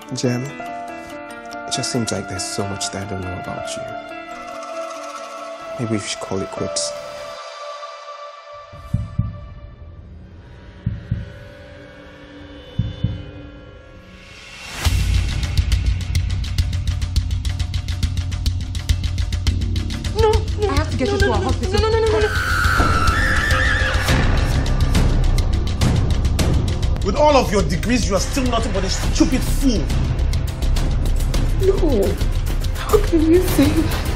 Jem, it just seems like there's so much that I don't know about you. Maybe we should call it quits. I have to get you to a hospital. No. With all of your degrees, you are still nothing but a stupid fool. No. How can you say that?